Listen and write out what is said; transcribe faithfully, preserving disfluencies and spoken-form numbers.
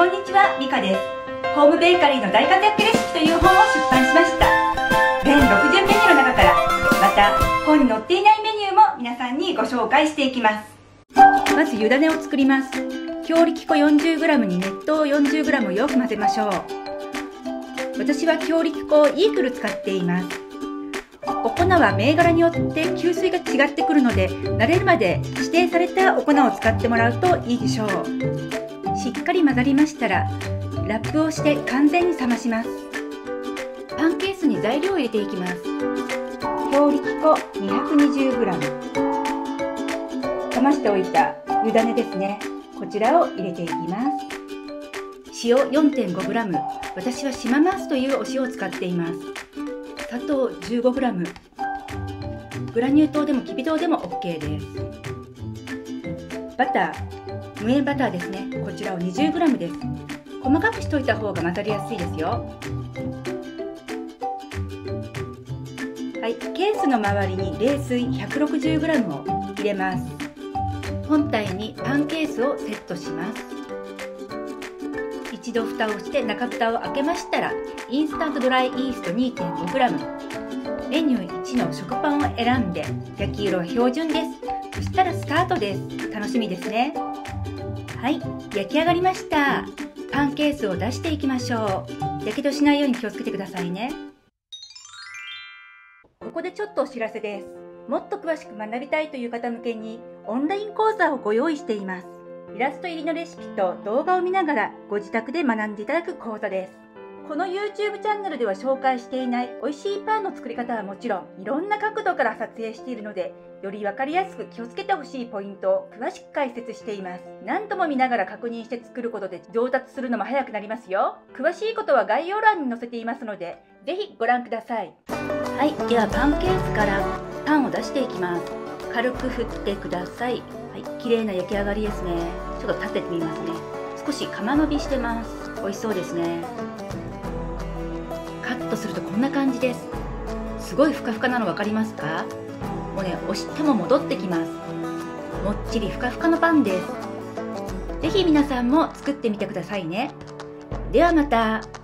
こんにちは、ミカです。ホームベーカリーの大活躍レシピという本を出版しました。全ろくじゅんメニューの中から、また本に載っていないメニューも皆さんにご紹介していきます。まず湯種を作ります。強力粉 よんじゅうグラム に熱湯 よんじゅうグラム をよく混ぜましょう。私は強力粉をイークル使っています。お粉は銘柄によって吸水が違ってくるので、慣れるまで指定されたお粉を使ってもらうといいでしょう。しっかり混ざりましたら、ラップをして完全に冷まします。パンケースに材料を入れていきます。強力粉 にひゃくにじゅうグラム、冷ましておいた湯種ですね、こちらを入れていきます。塩 よんてんごグラム、私は島マースというお塩を使っています。砂糖 じゅうごグラム、グラニュー糖でもきび糖でも OK です。バター、無塩バターですね、こちらを にじゅうグラム です。細かくしといた方が混ざりやすいですよ。はい、ケースの周りに冷水 ひゃくろくじゅうグラム を入れます。本体にパンケースをセットします。一度蓋をして中蓋を開けましたら、インスタントドライイースト にてんごグラム、メニューいちの食パンを選んで、焼き色は標準です。そしたらスタートです。楽しみですね。はい、焼き上がりました。パンケースを出していきましょう。やけどしないように気をつけてくださいね。ここでちょっとお知らせです。もっと詳しく学びたいという方向けにオンライン講座をご用意しています。イラスト入りのレシピと動画を見ながらご自宅で学んでいただく講座です。この YouTube チャンネルでは紹介していない美味しいパンの作り方はもちろん、いろんな角度から撮影しているので、より分かりやすく気をつけてほしいポイントを詳しく解説しています。何度も見ながら確認して作ることで上達するのも早くなりますよ。詳しいことは概要欄に載せていますので、ぜひご覧ください。はい、ではパンケースからパンを出していきます。軽く振ってください。はい、綺麗な焼き上がりですね。ちょっと立ててみますね。少し釜伸びしてます。美味しそうですね。カットするとこんな感じです。すごいふかふかなの分かりますか？もうね、押しても戻ってきます。もっちりふかふかのパンです。ぜひ皆さんも作ってみてくださいね。ではまた。